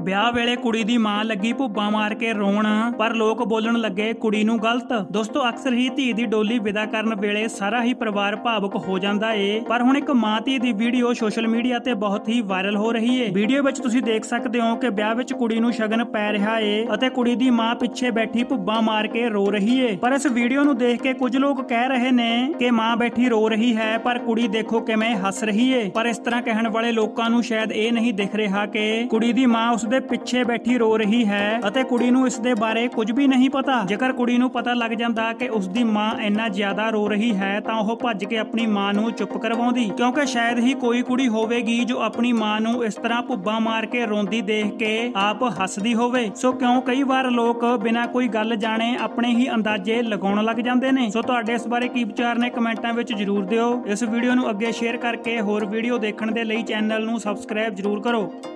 ਵਿਆਹ ਵੇਲੇ ਕੁੜੀ ਦੀ ਮਾਂ ਲੱਗੀ ਭੁੱਬਾਂ ਮਾਰ ਕੇ ਰੋਣ, ਪਰ ਲੋਕ ਬੋਲਣ ਲੱਗੇ ਕੁੜੀ ਨੂੰ ਗਲਤ। ਦੋਸਤੋ, ਅਕਸਰ ਹੀ ਧੀ ਦੀ ਡੋਲੀ ਵਿਦਾ ਕਰਨ ਵੇਲੇ ਸਾਰਾ ਹੀ ਪਰਿਵਾਰ ਭਾਵੁਕ ਹੋ ਜਾਂਦਾ ਏ, ਪਰ ਹੁਣ ਇੱਕ ਮਾਂ ਧੀ ਦੀ ਵੀਡੀਓ ਸੋਸ਼ਲ ਮੀਡੀਆ ਤੇ ਬਹੁਤ ਹੀ ਵਾਇਰਲ ਹੋ ਰਹੀ ਏ। ਵੀਡੀਓ ਵਿੱਚ ਤੁਸੀਂ ਦੇਖ ਸਕਦੇ ਹੋ ਕਿ ਵਿਆਹ ਵਿੱਚ ਕੁੜੀ ਨੂੰ ਸ਼ਗਨ ਪੈ ਰਿਹਾ ਏ ਅਤੇ ਕੁੜੀ ਦੀ ਮਾਂ ਪਿੱਛੇ ਬੈਠੀ ਭੁੱਬਾਂ ਮਾਰ ਕੇ ਰੋ ਰਹੀ ਏ। ਪਰ ਇਸ ਵੀਡੀਓ ਨੂੰ ਦੇਖ ਕੇ ਕੁਝ ਲੋਕ ਕਹਿ ਰਹੇ ਨੇ ਕਿ ਮਾਂ ਬੈਠੀ ਰੋ ਰਹੀ ਹੈ, ਪਰ ਕੁੜੀ ਦੇਖੋ ਕਿਵੇਂ ਹੱਸ ਰਹੀ ਏ। ਪਰ ਇਸ ਤਰ੍ਹਾਂ ਕਹਿਣ ਵਾਲੇ ਲੋਕਾਂ ਨੂੰ ਸ਼ਾਇਦ ਇਹ ਨਹੀਂ ਦਿਖ ਰਿਹਾ ਕਿ ਕੁੜੀ ਦੀ ਮਾਂ ਉਸਦੇ ਪਿੱਛੇ ਬੈਠੀ ਰੋ ਰਹੀ ਹੈ ਅਤੇ ਕੁੜੀ ਨੂੰ ਇਸ ਦੇ ਬਾਰੇ ਕੁਝ ਵੀ ਨਹੀਂ ਪਤਾ। ਜੇਕਰ ਕੁੜੀ ਨੂੰ ਪਤਾ ਲੱਗ ਜਾਂਦਾ ਕਿ ਉਸਦੀ ਮਾਂ ਇੰਨਾ ਜ਼ਿਆਦਾ ਰੋ ਰਹੀ ਹੈ ਤਾਂ ਉਹ ਭੱਜ ਕੇ ਆਪਣੀ ਮਾਂ ਨੂੰ ਚੁੱਪ ਕਰਵਾਉਂਦੀ, ਕਿਉਂਕਿ ਸ਼ਾਇਦ ਹੀ ਕੋਈ ਕੁੜੀ ਹੋਵੇਗੀ ਜੋ ਆਪਣੀ ਮਾਂ ਨੂੰ ਇਸ ਤਰ੍ਹਾਂ ਭੁੱਬਾਂ ਮਾਰ ਕੇ ਰੋਂਦੀ ਦੇਖ ਕੇ ਆਪ ਹੱਸਦੀ ਹੋਵੇ। ਸੋ ਕਿਉਂ ਕਈ ਵਾਰ ਲੋਕ ਬਿਨਾਂ ਕੋਈ ਗੱਲ ਜਾਣੇ ਆਪਣੇ ਹੀ ਅੰਦਾਜ਼ੇ ਲਗਾਉਣ ਲੱਗ ਜਾਂਦੇ ਨੇ। ਸੋ ਤੁਹਾਡੇ ਇਸ ਬਾਰੇ ਕੀ ਵਿਚਾਰ ਨੇ ਕਮੈਂਟਾਂ ਵਿੱਚ ਜਰੂਰ ਦਿਓ। ਇਸ ਵੀਡੀਓ ਨੂੰ ਅੱਗੇ ਸ਼ੇਅਰ ਕਰਕੇ ਹੋਰ ਵੀਡੀਓ ਦੇਖਣ ਦੇ ਲਈ ਚੈਨਲ ਨੂੰ ਸਬਸਕ੍ਰਾਈਬ ਜਰੂਰ ਕਰੋ।